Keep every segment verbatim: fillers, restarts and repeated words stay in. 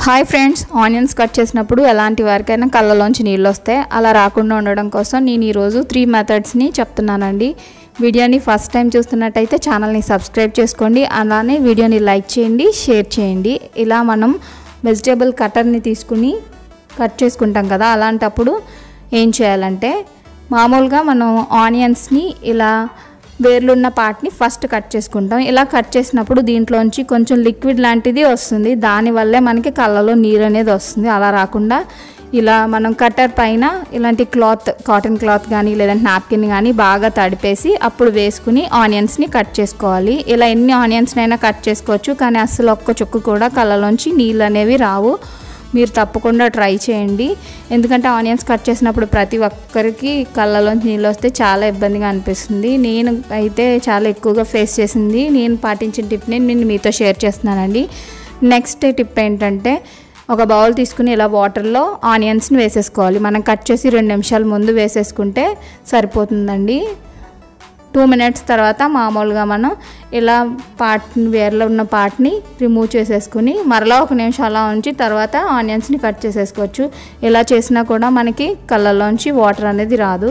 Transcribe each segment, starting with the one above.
Hi friends, onions cut చేసినప్పుడు ఎలాంటి వారికైనా కళ్ళలోంచి నీళ్ళు వస్తాయి. అలా రాకుండా ఉండడం కోసం నేను ఈరోజు త్రీ మెథడ్స్ని చెప్తున్నానండి. వీడియోని ఫస్ట్ టైం చూస్తున్నట్టయితే ఛానల్ని సబ్స్క్రైబ్ చేసుకోండి, అలానే వీడియోని లైక్ చేయండి, షేర్ చేయండి. ఇలా మనం వెజిటేబుల్ కట్టర్ని తీసుకుని కట్ చేసుకుంటాం కదా, అలాంటప్పుడు ఏం చేయాలంటే మామూలుగా మనం ఆనియన్స్ని ఇలా వేర్లున్న పార్ట్ని ఫస్ట్ కట్ చేసుకుంటాం. ఇలా కట్ చేసినప్పుడు దీంట్లోంచి కొంచెం లిక్విడ్ లాంటిది వస్తుంది, దానివల్లే మనకి కళ్ళలో నీరు అనేది వస్తుంది. అలా రాకుండా ఇలా మనం కట్టర్ పైన ఇలాంటి క్లాత్, కాటన్ క్లాత్ కానీ లేదంటే నాప్కిన్ కానీ బాగా తడిపేసి అప్పుడు వేసుకుని ఆనియన్స్ని కట్ చేసుకోవాలి. ఇలా ఎన్ని ఆనియన్స్నైనా కట్ చేసుకోవచ్చు, కానీ అస్సలు ఒక్క చుక్క కూడా కళ్ళలోంచి నీళ్ళు అనేవి రావు. మీరు తప్పకుండా ట్రై చేయండి, ఎందుకంటే ఆనియన్స్ కట్ చేసినప్పుడు ప్రతి ఒక్కరికి కళ్ళలోంచి నీళ్ళు వస్తే చాలా ఇబ్బందిగా అనిపిస్తుంది. నేను అయితే చాలా ఎక్కువగా ఫేస్ చేసింది, నేను పాటించిన టిప్ని నేను మీతో షేర్ చేస్తున్నానండి. నెక్స్ట్ టిప్ ఏంటంటే ఒక బౌల్ తీసుకుని ఇలా వాటర్లో ఆనియన్స్ని వేసేసుకోవాలి. మనం కట్ చేసి రెండు నిమిషాల ముందు వేసేసుకుంటే సరిపోతుందండి. టూ మినిట్స్ తర్వాత మామూలుగా మనం ఇలా పార్ట్ని వేర్లో ఉన్న పార్ట్ని రిమూవ్ చేసేసుకుని మరలా ఒక నిమిషం అలా ఉంచి తర్వాత ఆనియన్స్ని కట్ చేసేసుకోవచ్చు. ఇలా చేసినా కూడా మనకి కళ్ళలోంచి వాటర్ అనేది రాదు.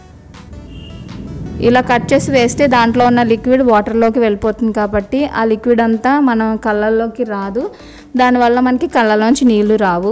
ఇలా కట్ చేసి వేస్తే దాంట్లో ఉన్న లిక్విడ్ వాటర్లోకి వెళ్ళిపోతుంది కాబట్టి ఆ లిక్విడ్ అంతా మన కళ్ళల్లోకి రాదు, దానివల్ల మనకి కళ్ళలోంచి నీళ్లు రావు.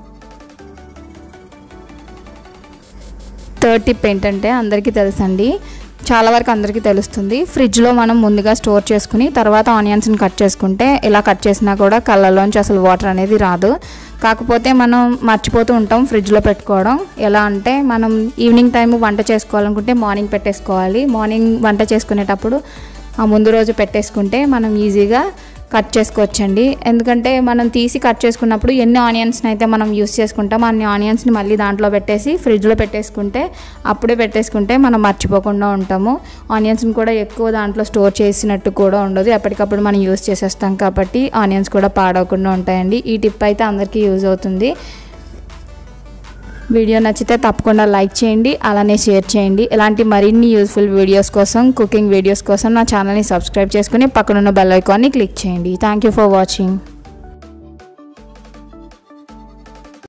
థర్డ్ టిప్ ఏంటంటే అందరికీ తెలుసండి, చాలా వరకు అందరికీ తెలుస్తుంది. ఫ్రిడ్జ్లో మనం ముందుగా స్టోర్ చేసుకుని తర్వాత ఆనియన్స్ని కట్ చేసుకుంటే ఇలా కట్ చేసినా కూడా కళ్ళలోంచి అసలు వాటర్ అనేది రాదు. కాకపోతే మనం మర్చిపోతూ ఉంటాం ఫ్రిడ్జ్లో పెట్టుకోవడం. ఎలా అంటే మనం ఈవినింగ్ టైం వంట చేసుకోవాలనుకుంటే మార్నింగ్ పెట్టేసుకోవాలి. మార్నింగ్ వంట చేసుకునేటప్పుడు ఆ ముందు రోజు పెట్టేసుకుంటే మనం ఈజీగా కట్ చేసుకోవచ్చండి. ఎందుకంటే మనం తీసి కట్ చేసుకున్నప్పుడు ఎన్ని ఆనియన్స్ని అయితే మనం యూస్ చేసుకుంటాం అన్ని ఆనియన్స్ని మళ్ళీ దాంట్లో పెట్టేసి ఫ్రిడ్జ్లో పెట్టేసుకుంటే అప్పుడే పెట్టేసుకుంటే మనం మర్చిపోకుండా ఉంటాము. ఆనియన్స్ని కూడా ఎక్కువ దాంట్లో స్టోర్ చేసినట్టు కూడా ఉండదు, ఎప్పటికప్పుడు మనం యూస్ చేసేస్తాం కాబట్టి ఆనియన్స్ కూడా పాడవకుండా ఉంటాయండి. ఈ టిప్ అయితే అందరికీ యూజ్ అవుతుంది. వీడియో నచ్చితే తప్పకుండా లైక్ చేయండి, అలానే షేర్ చేయండి. ఇలాంటి మరిన్ని యూస్ఫుల్ వీడియోస్ కోసం, కుకింగ్ వీడియోస్ కోసం నా ఛానల్ని సబ్స్క్రైబ్ చేసుకుని పక్కనున్న బెల్ ఐకాన్ని క్లిక్ చేయండి. Thank you for watching.